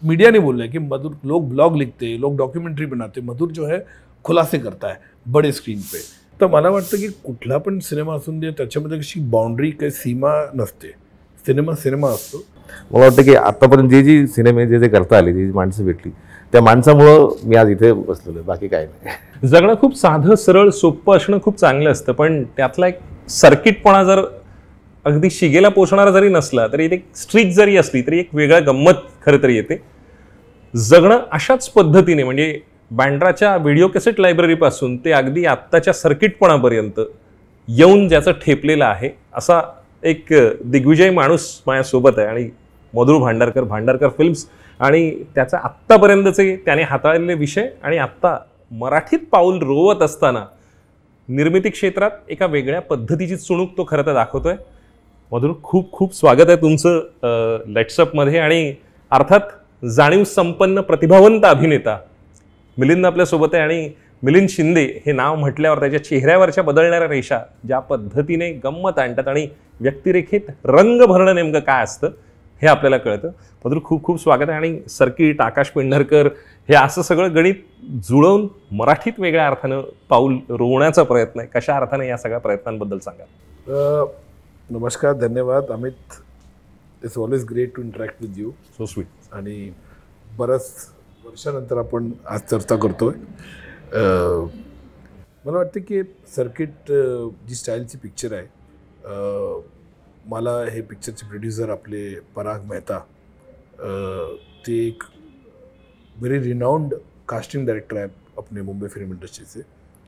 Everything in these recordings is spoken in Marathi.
मीडिया ने बोला है कि मधुर, लोग ब्लॉग लिखते हैं, लोग डॉक्यूमेंट्री बनाते, मधुर जो है खुलासे करता है बड़े स्क्रीन पे. तर मला वाटतं की कुठला पण सिनेमा असून दे त्याच्यामध्ये कशी बाउंड्री काही सीमा नसते. सिनेमा सिनेमा असतो. मला वाटतं की आतापर्यंत जे सिनेमे जे करता आले, जी माणसं भेटली, त्या माणसामुळं मी आज इथे बसलेलो आहे, बाकी काय नाही. जगणं खूप साधं सरळ सोपं असणं खूप चांगलं असतं, पण त्यातला एक सर्किटपणा जर अगदी शिगेला पोचणारा जरी नसला तरी एक स्ट्रीक जरी असली तरी एक वेगळा गंमत खरं तरी येते. जगणं अशाच पद्धतीने म्हणजे बँड्राच्या व्हिडिओ कॅसेट लायब्ररीपासून ते अगदी आत्ताच्या सर्किटपणापर्यंत येऊन ज्याचं ठेपलेलं आहे असा एक दिग्विजय माणूस माझ्यासोबत आहे. आणि मधुर भांडारकर, भांडारकर फिल्म्स आणि त्याचा आत्तापर्यंतचे त्याने हाताळलेले विषय आणि आत्ता मराठीत पाऊल रोवत असताना निर्मिती क्षेत्रात एका वेगळ्या पद्धतीची चुणूक तो खरं तर दाखवतोय. मधुर, खूप खूप स्वागत आहे तुमचं लेट्सअपमध्ये. आणि अर्थात जाणीव संपन्न प्रतिभावंत अभिनेता मिलिंद आपल्यासोबत आहे. आणि मिलिंद शिंदे हे नाव म्हटल्यावर त्याच्या चेहऱ्यावरच्या बदलणाऱ्या रेषा ज्या पद्धतीने गंमत आणतात आणि व्यक्तिरेखेत रंग भरणं नेमकं काय असतं हे आपल्याला कळतं. मधुर, खूप खूप स्वागत आहे. आणि सर्किट, आकाश पेंढरकर हे असं सगळं गणित जुळवून मराठीत वेगळ्या अर्थानं पाऊल रोवण्याचा प्रयत्न आहे. कशा अर्थाने या सगळ्या प्रयत्नांबद्दल सांगा. नमस्कार, धन्यवाद Amit. It's always great to interact with you. So sweet. आणि बऱ्याच वर्षानंतर आपण आज चर्चा करतोय. मला वाटतं की सर्किट जी स्टाईलची पिक्चर आहे, मला हे पिक्चरचे प्रोड्युसर आपले पराग मेहता, ते एक व्हेरी रिनाउंड कास्टिंग डायरेक्टर आहे आपले मुंबई फिल्म इंडस्ट्रीचे.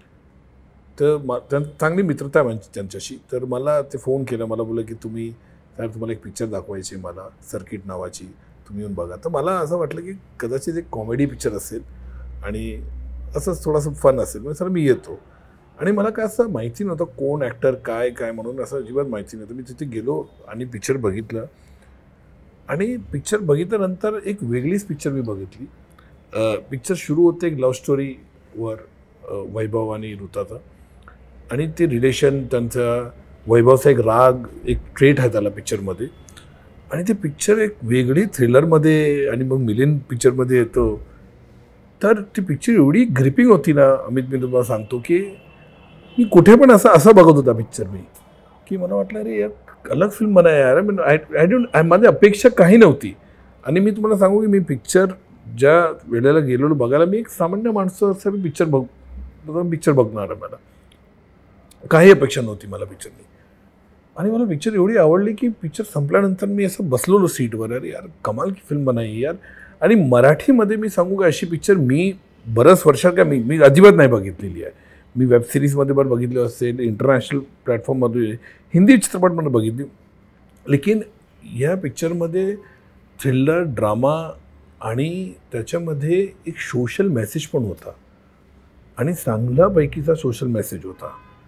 तर चांगली मित्रता आहे त्यांच्याशी. तर मला ते फोन केलं, मला बोललं की साहेब तुम्हाला एक पिक्चर दाखवायची मला, सर्किट नावाची, तुम्ही येऊन बघा. तर मला असं वाटलं की कदाचित एक कॉमेडी पिक्चर असेल आणि असंच थोडंसं फन असेल. म्हणजे सर मी येतो. आणि मला काय असं माहिती नव्हतं कोण ॲक्टर काय म्हणून, असं अजिबात माहिती नव्हतं. मी तिथे गेलो आणि पिक्चर बघितलं. आणि पिक्चर बघितल्यानंतर एक वेगळीच पिक्चर मी बघितली. पिक्चर सुरू होते एक लव्ह स्टोरीवर, वैभव आणि ऋताचा. आणि ते रिलेशन, त्यांचा वैभवचा एक राग, एक ट्रेट आहे त्याला पिक्चरमध्ये. आणि ते पिक्चर एक वेगळी थ्रिलरमध्ये, आणि मग मिलिंद पिक्चरमध्ये येतो. तर ती पिक्चर एवढी ग्रिपिंग होती ना अमित, मी तुम्हाला सांगतो की मी कुठे पण असं बघत होता पिक्चर मी, की मला वाटलं अरे यार अलग फिल्म बनाय यार. माझी अपेक्षा काही नव्हती. आणि मी तुम्हाला सांगू की मी पिक्चर ज्या वेळेला गेलेलो बघायला, मी एक सामान्य माणसं असं पिक्चर बघणार आहे. मला काही अपेक्षा नव्हती मला पिक्चरनी. आणि मला पिक्चर एवढी आवडली की पिक्चर संपल्यानंतर मी असं बसलो सीटवर, अरे यार कमाल की फिल्म बनाई यार. आणि मराठीमध्ये मी सांगू का, अशी पिक्चर मी बऱ्याच वर्षात का मी अजिबात नाही बघितलेली आहे. मी वेब सिरीजमध्ये पण बघितलं असेल, इंटरनॅशनल प्लॅटफॉर्ममध्ये, हिंदी चित्रपटमध्ये बघितली. लेकिन या पिक्चरमध्ये थ्रिलर, ड्रामा आणि त्याच्यामध्ये एक सोशल मेसेज पण होता. आणि चांगल्यापैकीचा सोशल मेसेज होता.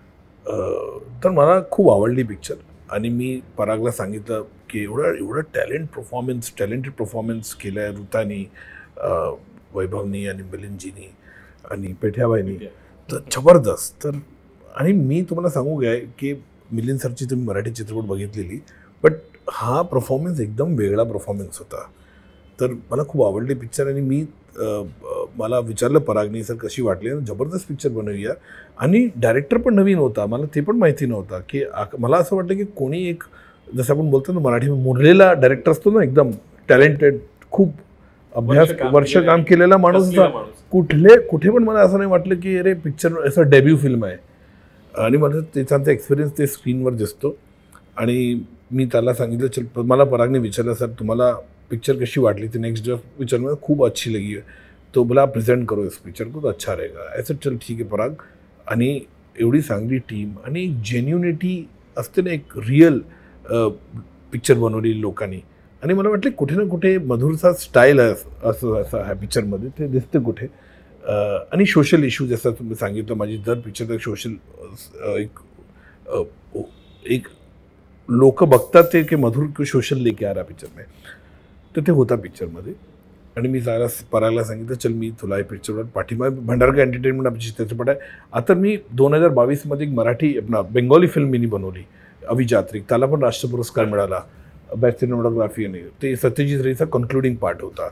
तर मला खूप आवडली पिक्चर. आणि मी परागला सांगितलं की एवढं टॅलेंटेड परफॉर्मन्स केलं आहे ऋतानी, वैभवनी आणि मिलिंदजीनी आणि पेठ्याबाईनी, तर जबरदस्त. तर आणि मी तुम्हाला सांगू काय की मिलिंद सरची तुम्ही मराठी चित्रपट बघितलेली, बट हा परफॉर्मन्स एकदम वेगळा परफॉर्मन्स होता. तर मला खूप आवडली पिक्चर. आणि मला विचारलं परागनी, सर कशी वाटली. जबरदस्त पिक्चर बनवूया. आणि डायरेक्टर पण नवीन होता, मला ते पण माहिती नव्हता. की मला असं वाटलं की कोणी एक, जसं आपण बोलतो ना मराठीमध्ये, मुरलेला डायरेक्टर असतो ना, एकदम टॅलेंटेड, खूप वर्ष काम केलेला माणूस होता. कुठे पण मला असं नाही वाटलं की अरे पिक्चर असं डेब्यू फिल्म आहे. आणि मला त्याचा एक्सपिरियन्स ते स्क्रीनवर दिसतो. आणि मी त्याला सांगितलं, चल, मला परागने विचारलं, सर तुम्हाला पिक्चर कशी वाटली. ते नेक्स्ट डे पिक्चर में खूप अच्छी लगी है, तो बोला प्रेजेंट करो इस पिक्चर को तो अच्छा रहेगा. ऐसा चल ठीक आहे पराग. आणि एवढी चांगली टीम आणि एक जेन्युनिटी असते ना, एक रिअल पिक्चर बनवली लोकांनी. आणि मला वाटलं कुठे ना कुठे मधुरचा स्टाईल आहे असं ह्या पिक्चरमध्ये ते दिसते कुठे. आणि सोशल इश्यू जसं तुम्ही सांगितलं, माझी दर पिक्चर सोशल एक लोक बघतात ते की मधुर सोशल लेके आ रहा पिक्चर में, तर ते होता पिक्चरमध्ये. आणि मी जरा परागला सांगितलं, चल मी तुला हे पिक्चरवर पाठिंबा, भांडारकर एंटरटेनमेंट आमची चित्रपट आहे. आता मी 2022मध्ये एक मराठी बेंगॉली फिल्म मी बनवली, अभिजात्रिक, त्याला पण राष्ट्र पुरस्कार मिळाला बेस्ट सिनेमॅटोग्राफी. आणि ते सत्यजित रेचा कन्क्लुडिंग पार्ट होता.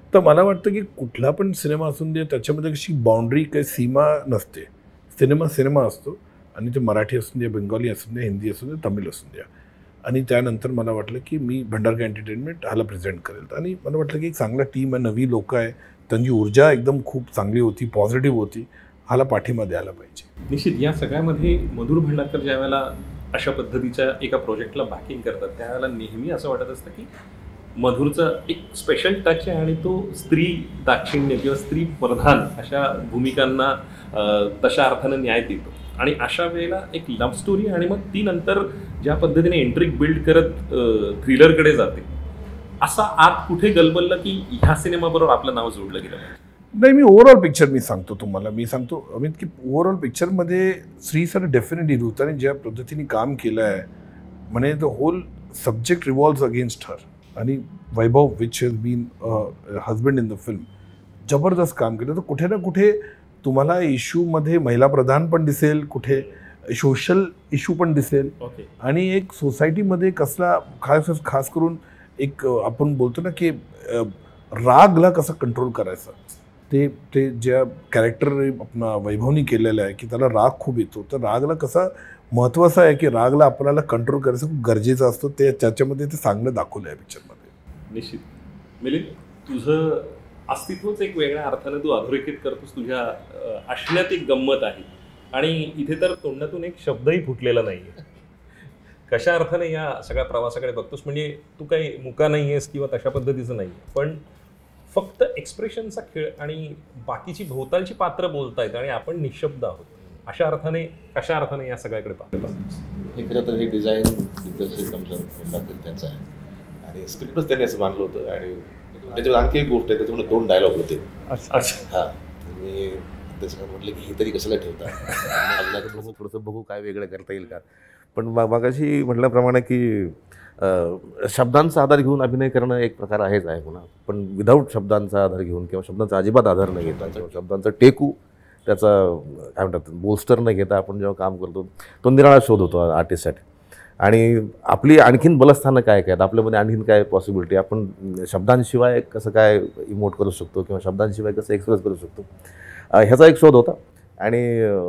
तर मला वाटतं की कुठला पण सिनेमा असून दे त्याच्यामध्ये कशी बाउंड्री काही सीमा नसते. सिनेमा असतो आणि ते मराठी असून दे, बेंगॉली असून दे, हिंदी असून दे, तमिळ असून द्या. आणि त्यानंतर मला वाटलं की मी भंडारकर एंटरटेनमेंट ह्याला प्रेझेंट करेल. आणि मला वाटलं की एक चांगला टीम आहे, नवी लोकं आहे, त्यांची ऊर्जा एकदम खूप चांगली होती, पॉझिटिव्ह होती, ह्याला पाठिंबा द्यायला पाहिजे. निश्चित या सगळ्यामध्ये मधुर भंडारकर ज्या वेळेला अशा पद्धतीच्या एका प्रोजेक्टला बॅकिंग करतात त्यावेळेला नेहमी असं वाटत असतं की मधुरचं एक स्पेशल टच आहे आणि तो स्त्री दाक्षिण्य किंवा स्त्री प्रधान अशा भूमिकांना तशा अर्थानं न्याय देतो. आणि अशा वेळेला एक लव्ह स्टोरी आणि मग ती नंतर ज्या पद्धतीने इंट्रिग बिल्ड करत थ्रिलरकडे जाते, असा आत कुठे गलबललं की ह्या सिनेमाबरोबर आपलं नाव जोडलं गेलं. नाही, मी ओव्हरऑल पिक्चर मी सांगतो तुम्हाला. मी सांगतो अमित की ओव्हरऑल पिक्चरमध्ये श्री सर डेफिनेटली रुताने ज्या पद्धतीने काम केलं आहे, म्हणे the whole subject revolves against her. आणि Vaibhav which has been husband in the film, जबरदस्त काम केलं. तर कुठे ना कुठे तुम्हाला इश्यूमध्ये महिला प्रधान पण दिसेल, कुठे सोशल इश्यू पण दिसेल. आणि एक सोसायटीमध्ये कसला खास करून एक आपण बोलतो ना की रागला कसं कंट्रोल करायचं, ते ज्या कॅरेक्टर आपला वैभवनी केलेलं आहे की त्याला राग खूप येतो. तर रागला कसं महत्त्वाचं आहे की रागला आपल्याला कंट्रोल करायचं खूप गरजेचं असतं. ते त्याच्यामध्ये ते चांगलं दाखवलं आहे पिक्चरमध्ये. निश्चित. मिलिंद, तुझं अस्तित्वच एक वेगळ्या अर्थानं तू अधोरेखित करतोस. तुझ्या असण्यात एक गंमत आहे आणि इथे तर तोंडातून एक शब्दही फुटलेला नाही आहे. कशा अर्थाने या सगळ्या प्रवासाकडे बघतोस? म्हणजे तू काही मुका नाही आहेस किंवा तशा पद्धतीचं नाही आहे, पण फक्त एक्सप्रेशनचा खेळ आणि बाकीची भोवतालची पात्र बोलतायत आणि आपण निशब्द आहोत. अशा अर्थाने कशा अर्थाने या सगळ्याकडे पाहतो? हे खरं तर हे डिझाईन त्यांचं आहे आणि स्क्रिप्टच त्यांनी असं मानलं होतं. आणि त्याच्यावर आणखी एक गोष्ट आहे, त्याच्यामध्ये 2 डायलॉग होते. हां, मी त्याचं म्हटलं की हे तरी कशाला ठेवतात, बघू थोडंसं बघू काय वेगळं करता येईल का. पण मगाशी म्हटल्याप्रमाणे की शब्दांचा आधार घेऊन अभिनय करणं एक प्रकार आहेच आहे पुन्हा, पण विदाऊट शब्दांचा आधार घेऊन किंवा शब्दांचा अजिबात आधार न घेता किंवा शब्दांचा टेकू त्याचा काय म्हणतात बोल्स्टर न घेता आपण जेव्हा काम करतो तो निराळा शोध होतो आर्टिस्टसाठी. आणि आपली आणखीन बलस्थानं काय काय आहेत, आपल्यामध्ये आणखीन काय पॉसिबिलिटी, आपण शब्दांशिवाय कसं काय इमोट करू शकतो किंवा शब्दांशिवाय कसं एक्सप्रेस करू शकतो, ह्याचा एक शोध होता. आणि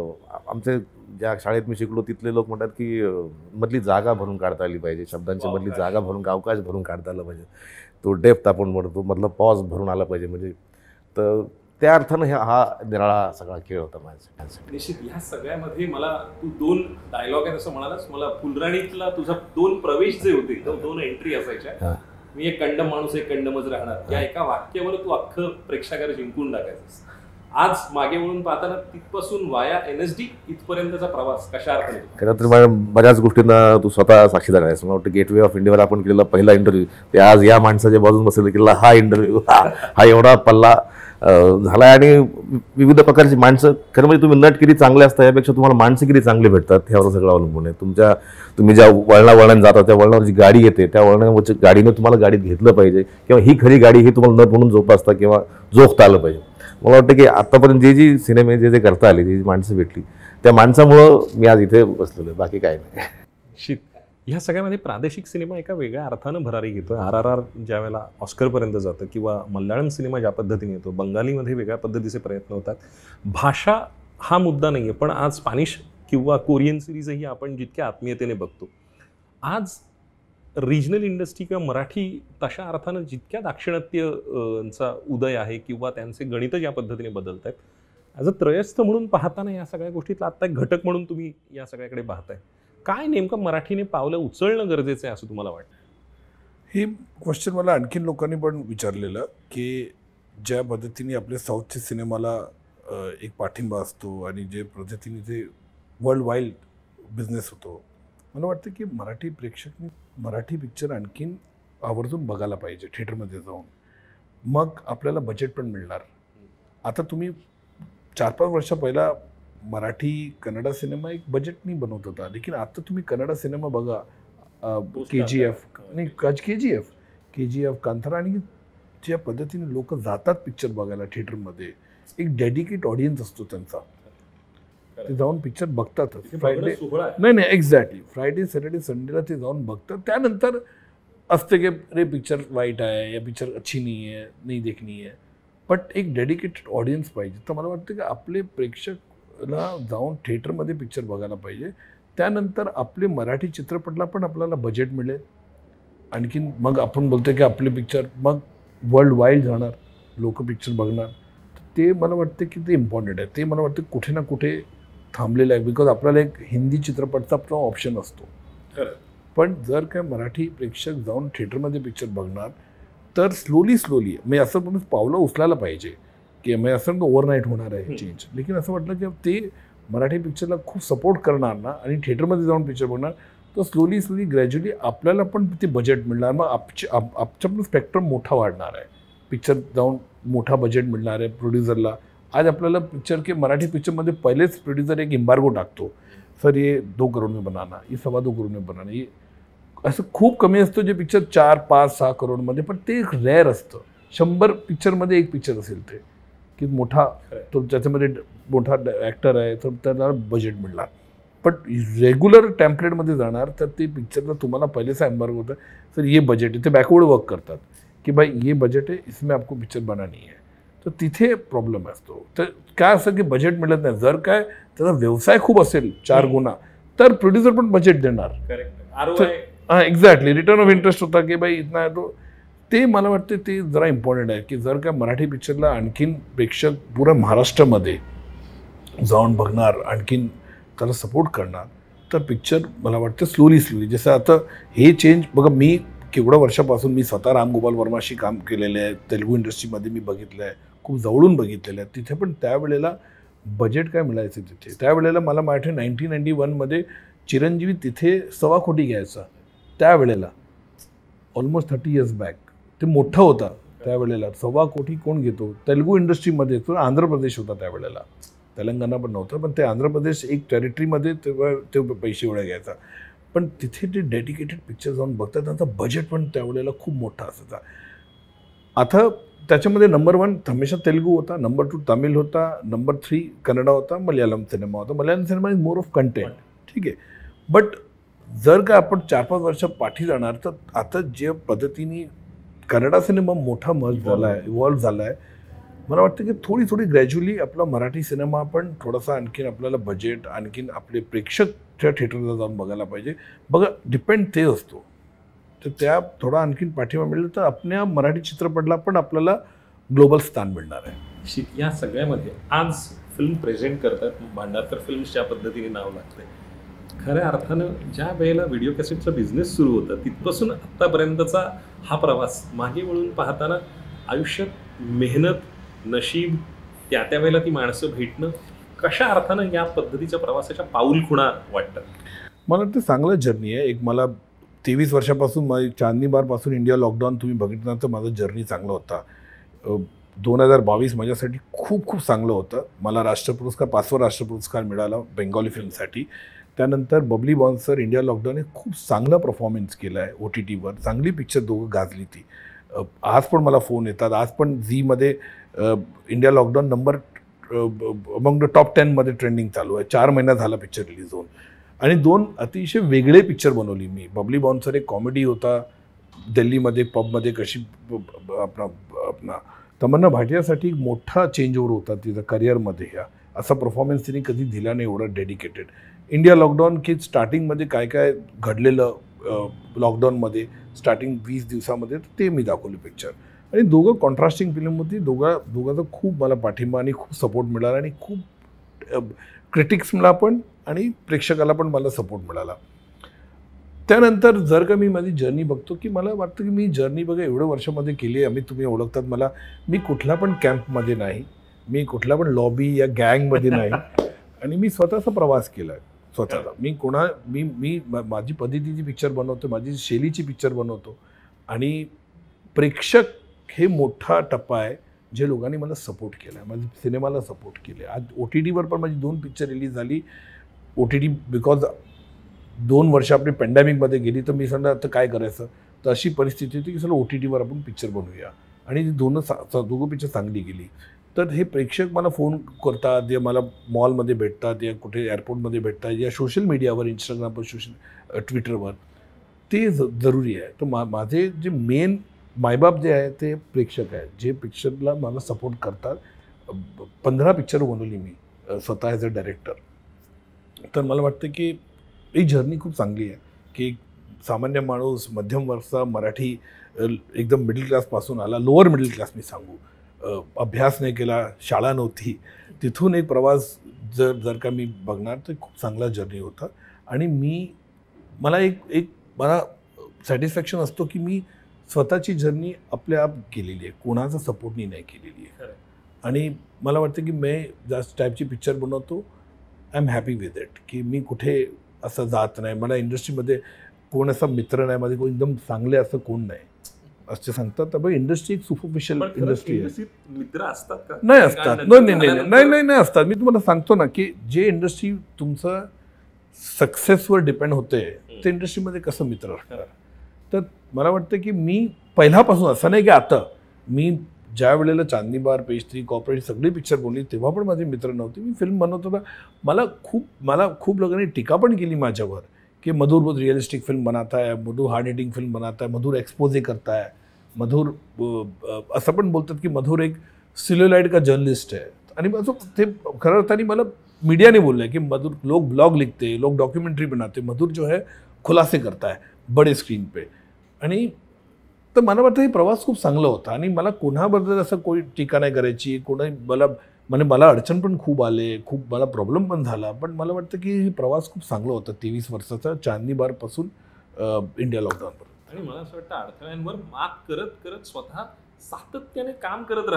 आमचे ज्या शाळेत मी शिकलो तिथले लोक म्हणतात की मधली जागा भरून काढता आली पाहिजे, शब्दांची मधली जागा भरून अवकाश भरून काढता आला पाहिजे, तो डेप्थ आपण म्हणतो मधला पॉज भरून आला पाहिजे. म्हणजे तर त्या अर्थानं हा निराळा सगळा खेळ होता माझ्यासाठी. निश्चित. ह्या सगळ्यामध्ये मला तू 2 डायलॉग आहेत असं म्हणालास. मला फुलराणीतला तुझा 2 प्रवेश जे होते, 2 एंट्री असायच्या. मी एक कंडम माणूस एक कंडमच राहणार, या एका वाक्यावर तू अख्खं प्रेक्षकाला जिंकून टाकायचं. आज मागे वळून पाहताना तिथपासून वाया NSD इथपर्यंतचा प्रवास कशा अर्थाने? खरं तर बऱ्याच गोष्टींना तू स्वतः साक्षीदार आहेस. मला वाटतं गेटवे ऑफ इंडियावर आपण केलेला पहिला इंटरव्ह्यू, ते आज या माणसाच्या बाजून बसलेला केलेला हा इंटरव्ह्यू, हा एवढा पल्ला झाला. आणि विविध प्रकारची माणसं, खरं म्हणजे तुम्ही नटगिरी चांगले असता यापेक्षा तुम्हाला माणसगिरी चांगली भेटतात, ह्यावर सगळं अवलंबून आहे. तुम्ही ज्या वळणाने जाता त्या वळणावर जी गाडी येते त्या वळणावरची गाडीने तुम्हाला गाडीत घेतलं पाहिजे किंवा ही खरी गाडी ही तुम्हाला नट म्हणून जोपासता किंवा जोखता आलं पाहिजे. मला वाटतं की आत्तापर्यंत जी सिनेमे जे करता आले, जी माणसं भेटली त्या माणसामुळं मी आज इथे बसलेलो आहे, बाकी काय नाही. निश्चित. ह्या सगळ्यामध्ये प्रादेशिक सिनेमा एका वेगळ्या अर्थानं भरारी घेतो. RRR ज्या वेळेला ऑस्करपर्यंत जातं किंवा मल्याळम सिनेमा ज्या पद्धतीने येतो, बंगालीमध्ये वेगळ्या पद्धतीचे प्रयत्न होतात. भाषा हा मुद्दा नाही आहे, पण आज स्पॅनिश किंवा कोरियन सिरीजही आपण जितक्या आत्मीयतेने बघतो. आज रिजनल इंडस्ट्री किंवा मराठी तशा अर्थानं जितक्या दाक्षिणात्य उदय आहे किंवा त्यांचे गणित ज्या पद्धतीने बदलत आहेत, ॲज अ त्रयस्थ म्हणून पाहताना या सगळ्या गोष्टीतला आत्ता एक घटक म्हणून तुम्ही या सगळ्याकडे पाहताय. काय नेमकं मराठीने पावलं उचलणं गरजेचं आहे असं तुम्हाला वाटतं? हे क्वेश्चन मला आणखीन लोकांनी पण विचारलेलं की ज्या पद्धतीने आपल्या साऊथच्या सिनेमाला एक पाठिंबा असतो आणि जे पद्धतीने ते वर्ल्ड वाईड बिझनेस होतो, मला वाटतं की मराठी प्रेक्षकांनी मराठी पिक्चर आणखीन आवर्जून बघायला पाहिजे थिएटरमध्ये जाऊन. मग आपल्याला बजेट पण मिळणार. आता तुम्ही 4-5 वर्ष पहिला मराठी कन्नडा सिनेमा एक बजेटनी बनवत होता, लेकिन आता तुम्ही कन्नडा सिनेमा बघा, KGF आणि KGF कांतारा, आणि ज्या पद्धतीने लोक जातात पिक्चर बघायला थिएटरमध्ये, एक डेडिकेट ऑडियन्स असतो त्यांचा, ते जाऊन पिक्चर बघतातच. फ्रायडे नाही एक्झॅक्टली फ्रायडे सॅटर्डे संडेला ते जाऊन बघतात. त्यानंतर असते की रे पिक्चर वाईट आहे, या पिक्चर अच्छी नाही आहे, नाही देखनी आहे, बट एक डेडिकेटेड ऑडियन्स पाहिजे. तर मला वाटतं की आपले प्रेक्षकला जाऊन थिएटरमध्ये पिक्चर बघायला पाहिजे. त्यानंतर आपले मराठी चित्रपटला पण आपल्याला बजेट मिळेल. आणखीन मग आपण बोलतो की आपले पिक्चर मग वर्ल्ड वाईड जाणार, लोक पिक्चर बघणार. ते मला वाटतं की ते इम्पॉर्टंट आहे. ते मला वाटतं कुठे ना कुठे थांबलेलं आहे, बिकॉज आपल्याला एक हिंदी चित्रपटचा आपला ऑप्शन असतो. पण जर काय मराठी प्रेक्षक जाऊन थिएटरमध्ये पिक्चर बघणार तर स्लोली मी असं म्हणून पावलं उचलायला पाहिजे की मी असं ओव्हरनाईट होणार आहे चेंज. लेकिन असं वाटलं की ते मराठी पिक्चरला खूप सपोर्ट करणार ना आणि थिएटरमध्ये जाऊन पिक्चर बघणार तर स्लोली ग्रॅज्युअली आपल्याला पण ते बजेट मिळणार. मग आमच्या पण स्पेक्ट्रम मोठा वाढणार आहे. पिक्चर जाऊन मोठा बजेट मिळणार आहे प्रोड्युसरला. आज आपल्याला पिक्चर के मराठी पिक्चरमध्ये पहिलेच प्रोड्युसर एक एम्बार्गो टाकतो, सर ये 2 करोड में बनाना, ये 2.25 करोड में बनाना. ये असं खूप कमी असतं जे पिक्चर 4, 5, 6 करोडमध्ये, पण ते एक रेअर असतं. 100 पिक्चरमध्ये एक पिक्चर असेल ते की मोठा, तो ज्याच्यामध्ये मोठा ॲक्टर आहे तर त्याला बजेट मिळणार. पण रेग्युलर टॅम्पलेटमध्ये जाणार तर ते पिक्चरला तुम्हाला पहिलेच एम्बार्गो होतं, सर ये बजेट आहे. ते बॅकवर्ड वर्क करतात की भाई ये बजेट आहे, इसमें आपको पिक्चर बनानी आहे. तर तिथे प्रॉब्लेम असतो. तर काय असं की बजेट मिळत नाही. जर काय त्याचा व्यवसाय खूप असेल 4 गुणा तर प्रोड्युसर पण बजेट देणार. हां, एक्झॅक्टली. रिटर्न ऑफ इंटरेस्ट होता की भाई इतना आहे तो. ते मला वाटते ते जरा इम्पॉर्टंट आहे की जर का मराठी पिक्चरला आणखीन प्रेक्षक पुऱ्या महाराष्ट्रामध्ये जाऊन बघणार, आणखीन त्याला सपोर्ट करणार तर पिक्चर मला वाटतं स्लोली जसं आता हे चेंज बघा. मी केवढ्या वर्षापासून मी स्वतः राम गोपाल वर्माशी काम केलेलं आहे. तेलुगू इंडस्ट्रीमध्ये मी बघितलं आहे, खूप जवळून बघितलेलं आहे. तिथे पण त्यावेळेला बजेट काय मिळायचं तिथे. त्यावेळेला मला माहिती 1991मध्ये चिरंजीवी तिथे 1.25 कोटी घ्यायचा. त्यावेळेला ऑलमोस्ट 30 इयर्स बॅक ते मोठं होता. त्यावेळेला 1.25 कोटी कोण घेतो तेलुगू इंडस्ट्रीमध्ये. तो आंध्र प्रदेश होता त्यावेळेला, तेलंगणा पण नव्हतं, पण ते आंध्र प्रदेश एक टेरिटरीमध्ये तेव्हा ते पैसे एवढे घ्यायचा. पण तिथे ते डेडिकेटेड पिक्चर जाऊन बघतात. त्यांचा बजेट पण त्यावेळेला खूप मोठा असायचा. आता त्याच्यामध्ये नंबर 1 हमेशा तेलुगू होता, नंबर 2 तमिळ होता, नंबर 3 कन्नडा होता, मल्याळम सिनेमा होता. Malayalam cinema is more of content, ठीक आहे. बट जर का आपण 4-5 वर्ष पाठी जाणार तर आता जे पद्धतीने कन्नडा सिनेमा मोठा मर्ज झाला आहे, इव्हॉल्व्ह झाला आहे, मला वाटतं की थोडी ग्रॅज्युअली आपला मराठी सिनेमा पण थोडासा आणखीन आपल्याला बजेट, आणखीन आपले प्रेक्षक त्या थिएटरला जाऊन बघायला पाहिजे. बघा डिपेंड ते असतो. तर त्या थोडा आणखीन पाठिंबा मिळेल तर आपल्या मराठी चित्रपटला पण आपल्याला ग्लोबल स्थान मिळणार आहे. या सगळ्यामध्ये आज फिल्म प्रेझेंट करतात भांडारकर फिल्म्स ज्या पद्धतीने नाव लागते, खऱ्या अर्थानं ज्या वेळेला व्हिडिओ कॅसेटचा बिझनेस सुरू होता तिथपासून आत्तापर्यंतचा हा प्रवास मागे वळून पाहताना आयुष्यात मेहनत, नशीब, त्या वेळेला ती माणसं भेटणं, कशा अर्थानं या पद्धतीच्या प्रवासाच्या पाऊलखुणा वाटतात? मला वाटतं चांगलं जर्नी आहे. एक मला 23 वर्षापासून माझी चांदनी बारपासून इंडिया लॉकडाऊन तुम्ही बघितलं तर माझा जर्नी चांगला होता. 2022 माझ्यासाठी खूप चांगलं होतं. मला राष्ट्रपुरस्कार 5वा राष्ट्रपुरस्कार मिळाला बेंगॉली फिल्मसाठी. त्यानंतर बबली बॉन सर इंडिया लॉकडाऊनने खूप चांगला परफॉर्मन्स केला आहे OTTवर. चांगली पिक्चर दोघं गाजली ती. आज पण मला फोन येतात. आज पण झीमध्ये India lockdown number among the top 10मध्ये ट्रेंडिंग चालू आहे. 4 महिना झाला पिक्चर रिलीज होऊन. आणि 2 अतिशय वेगळे पिक्चर बनवली मी. बबली बॉन सर एक कॉमेडी होता, दिल्लीमध्ये पबमध्ये कशी आपला तमन्ना भाटियासाठी मोठा चेंज ओव्हर होता तिचा करिअरमध्ये. ह्या असा परफॉर्मन्स तिने कधी दिला नाही एवढा डेडिकेटेड. इंडिया लॉकडाऊन की स्टार्टिंगमध्ये काय घडलेलं लॉकडाऊनमध्ये स्टार्टिंग 20 दिवसामध्ये ते मी दाखवलं पिक्चर. आणि दोघं कॉन्ट्रास्टिंग फिल्म होती. दोघांचा खूप मला पाठिंबा आणि खूप सपोर्ट मिळाला आणि खूप क्रिटिक्सला पण आणि प्रेक्षकाला पण मला सपोर्ट मिळाला. त्यानंतर जर का मी माझी जर्नी बघतो की मला वाटतं की मी जर्नी बघा एवढ्या वर्षामध्ये केली आहे. तुम्ही ओळखतात मला. मी कुठला पण कॅम्पमध्ये नाही, मी कुठला पण लॉबी या गँगमध्ये नाही आणि मी स्वतःचा प्रवास केला आहे स्वतःचा. मी माझी पद्धतीची पिक्चर बनवतो, माझी शैलीची पिक्चर बनवतो आणि प्रेक्षक हे मोठा टप्पा आहे जे लोकांनी मला सपोर्ट केला आहे, माझ्या सिनेमाला सपोर्ट केले. आज OTTवर पण माझी 2 पिक्चर रिलीज झाली. OTT बिकॉज 2 वर्ष आपली पॅन्डेमिकमध्ये गेली तर मी सांगा आता काय करायचं. तर अशी परिस्थिती होती की चला OTTवर आपण पिक्चर बनवूया आणि दोघं पिक्चर चांगली गेली. तर हे प्रेक्षक मला फोन करतात, या मला मॉलमध्ये भेटतात, या कुठे एअरपोर्टमध्ये भेटतात, या सोशल मीडियावर, इंस्टाग्रामवर, ट्विटरवर. ते जरुरी आहे. तर माझे जे मेन मायबाप जे आहे ते प्रेक्षक आहेत, जे पिक्चरला मला सपोर्ट करतात. 15 पिक्चर बनवली मी स्वतः ॲज अ डायरेक्टर. तर मला वाटतं की ही जर्नी खूप चांगली आहे की सामान्य माणूस, मध्यम वर्गचा मराठी, एकदम मिडल क्लासपासून आला, लोअर मिडल क्लास मी सांगू, अभ्यास नाही केला, शाळा नव्हती, तिथून एक प्रवास जर का मी बघणार तर खूप चांगला जर्नी होता. आणि मला सॅटिस्फॅक्शन असतो की मी स्वतःची जर्नी आपल्या आप केलेली आहे, कोणाचा सपोर्टनी नाही केलेली आहे. आणि मला वाटतं की मी जास्त टाईपची पिक्चर बनवतो, I am happy with it, की मी कुठे असं जात नाही. मला इंडस्ट्रीमध्ये कोण असा मित्र नाही, माझे कोण एकदम चांगले असं कोण नाही असं सांगतात. तर इंडस्ट्री एक सुपरफिशियल इंडस्ट्री आहे. मित्र असतात का? नाही असतात, नाही असतात. मी तुम्हाला सांगतो ना की जे इंडस्ट्री तुमचं सक्सेसवर डिपेंड होते ते इंडस्ट्रीमध्ये कसं मित्र असणार. तर मला वाटतं की मी पहिल्यापासून, असं नाही की आता, मी ज्या वेळेला चांदनी बार, पेज 3, कॉर्पोरेट सगळी पिक्चर बोलली तेव्हा पण माझे मित्र नव्हते. मी फिल्म बनवत होता. मला खूप लोकांनी टीका पण केली माझ्यावर कि मधुर बहुत रियलिस्टिक फिल्म बनाता है, मधुर हार्ड हिटिंग फिल्म बनाता है, मधुर एक्सपोजे करता है, मधुर असं पण बोलतात की मधुर एक सिल्युलाइड का जर्नलिस्ट है. आणि असं ते खरं अर्थाने मला मीडियाने बोललं आहे की मधुर लोग ब्लॉग लिखते, लोग डॉक्यूमेंट्री बनाते, मधुर जो है खुलासे करता है बडे स्क्रीन पे. आणि तर मला वाटतं हे प्रवास खूप चांगला होता. आणि मला कोणाबद्दल असं कोणी टीका नाही करायची, मला अडचण पण खूप आले, खूप मला प्रॉब्लेम पण झाला. पण मला वाटतं की हे प्रवास खूप चांगला होता 23 वर्षाचा, चांदनी बारपासून इंडिया लॉकडाऊनपर्यंत. आणि मला असं वाटतं अडथळ्यांवर मात करत करत स्वतः सातत्याने काम करत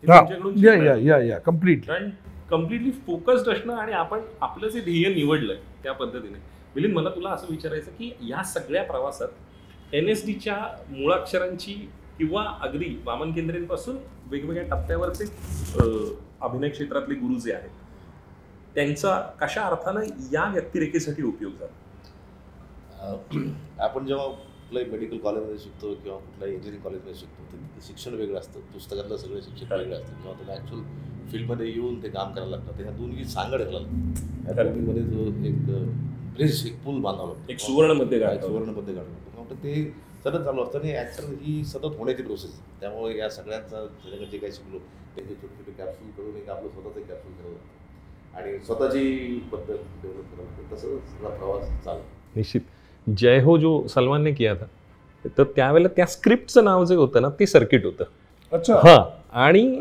राहणं, कम्प्लिटली फोकस्ड असणं, आणि आपण आपलं जे ध्येय निवडलंय त्या पद्धतीने. मिलिंद, मला तुला असं विचारायचं की या सगळ्या प्रवासात NSDच्या मुळाक्षरांची किंवा अगदी वामन केंद्रेंपासून वेगवेगळ्या टप्प्यावरचे अभिनय क्षेत्रातले गुरु जे आहेत त्यांचा कशा अर्थानं या व्यक्तिरेखेसाठी उपयोग झाला? आपण जेव्हा कुठल्याही मेडिकल कॉलेजमध्ये शिकतो किंवा कुठल्याही इंजिनिअरिंग कॉलेजमध्ये शिकतो तिथे शिक्षण वेगळं असतं, पुस्तकातलं सगळं शिक्षण वेगळं असतं. जेव्हा तुम्ही ॲक्च्युअल फील्डमध्ये येऊन ते काम करायला लागतं तेव्हा दोन्ही सांगड घालायला लागतं. त्या दोन्हीमध्ये जो एक ब्रिज, एक पूल बांधावं लागतं, एक सुवर्णमध्ये काढावं लागतं. ते सतत चालू असतं आणि ॲक्टर ही सतत होण्याची प्रोसेस. त्यामुळे या सगळ्यांचा जे काही शिकलो त्याचे छोटे छोटे कॅप्सूल करून एक आपलं स्वतःचं कॅप्सूल करावं आणि स्वतःची पद्धत डेव्हलप करावं. तसं सगळा प्रवास चालू. निश्चित. जय हो जो सलमानने किया था, तर त्यावेळेला त्या स्क्रिप्टचं नाव जे होतं ना ते सर्किट होतं. अच्छा. हां. आणि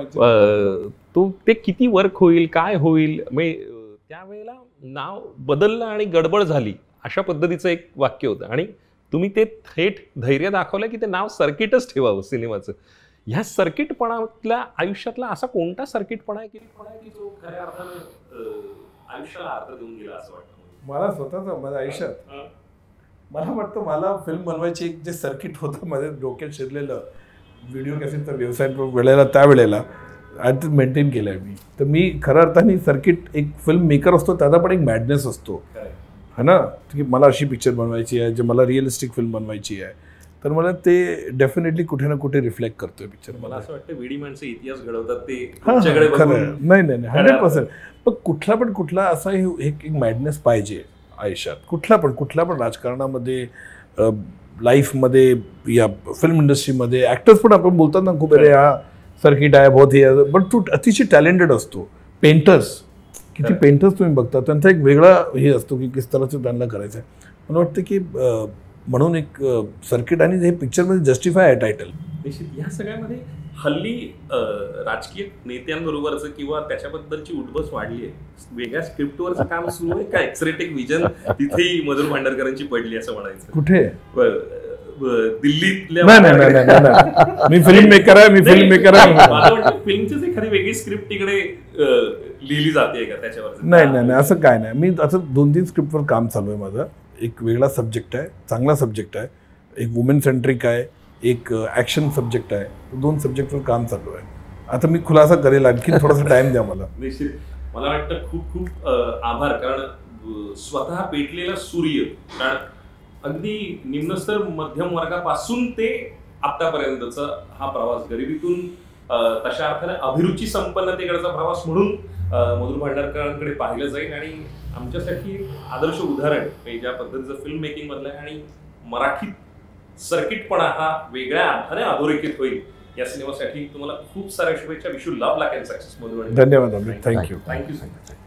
तो ते किती वर्क होईल, काय होईल, म्हणजे त्यावेळेला नाव बदललं आणि गडबड झाली अशा पद्धतीचं एक वाक्य होतं. आणि तुम्ही ते थेट धैर्य दाखवलं की ते नाव सर्किटच ठेवावं सिनेमाचं. ह्या सर्किटपणातल्या आयुष्यातला असा कोणता सर्किटपणा आहे की जो खऱ्या अर्थानं आयुष्याला अर्थ देऊन गेला असं वाटतं? मला स्वतःचा माझ्या आयुष्यात मला वाटतं मला फिल्म बनवायची एक जे सर्किट होतं माझ्या डोक्यात शिरलेलं, व्हिडिओ कॅसेटचा व्यवसाय वेळेला त्यावेळेला आणि ते मेंटेन केलं आहे मी. तर मी खऱ्या अर्थाने सर्किट, एक फिल्म मेकर असतो त्याचा पण एक मॅडनेस असतो है ना, की मला अशी पिक्चर बनवायची आहे, जे मला रिअलिस्टिक फिल्म बनवायची आहे. तर मला ते डेफिनेटली कुठे ना कुठे रिफ्लेक्ट करतोय पिक्चर. मला असं वाटतं वेडी माणसं इतिहास घडवतात ते खरं नाही 100%. पण कुठला असा एक मॅडनेस पाहिजे आयुष्यात, कुठला पण राजकारणामध्ये, लाईफमध्ये, या फिल्म इंडस्ट्रीमध्ये. ॲक्टर्स पण आपण बोलतात ना खूप, अरे हा सर्किट आहे बहुत ही, पण तू अतिशय टॅलेंटेड असतो. पेंटर्स, किती पेंटर्स तुम्ही बघता, त्यांचा एक वेगळा हे असतो की किस तरहचं त्यांना करायचं आहे. मला वाटतं की म्हणून एक सर्किट, आणि हे पिक्चरमध्ये जस्टिफाय आहे टायटल. निश्चित. या सगळ्यामध्ये हल्ली राजकीय नेत्यांबरोबरचं किंवा त्याच्याबद्दलची उठबस वाढली आहे. वेगळ्या स्क्रिप्टवरचं काम सुरू आहे का? एक्सरेटिक विजन तिथेही मधुर भांडारकरांची पडली असं म्हणायचं. कुठे? दिल्लीतल्या. मी फिल्म मेकर आहे. मला वाटतं फिल्मचीच एखादी वेगळी स्क्रिप्ट तिकडे लिहिली जाते का त्याच्यावर? नाही असं काय नाही. मी असं 2-3 स्क्रिप्टवर काम चालू आहे माझं. एक वेगळा सब्जेक्ट आहे, चांगला सब्जेक्ट आहे, एक वुमेन सेंट्रिक आहे, एक ॲक्शन सब्जेक्ट आहे. 2 सब्जेक्टवर काम चालू आहे. आता मी खुलासा करेल, आणखी थोडासा टाइम द्या मला. निश्चित. मला वाटतं खूप आभार, कारण स्वतः पेटलेला सूर्य, कारण अगदी निम्नस्तर मध्यम वर्गापासून ते आतापर्यंतचा हा प्रवास, गरिबीतून तशा अर्थाने अभिरुची संपन्नतेकडचा प्रवास म्हणून मधुर भांडारकरांकडे पाहिलं जाईल. आणि आमच्यासाठी आदर्श उदाहरण ज्या पद्धतीचं फिल्म मेकिंग मधलं आहे आणि मराठीत सर्किटपणा हा वेगळ्या अर्थाने अधोरेखित होईल या सिनेमासाठी तुम्हाला खूप साऱ्या शुभेच्छा. Wish you love luck and success Madhur. धन्यवाद अमित. थँक्यू. थँक्यू.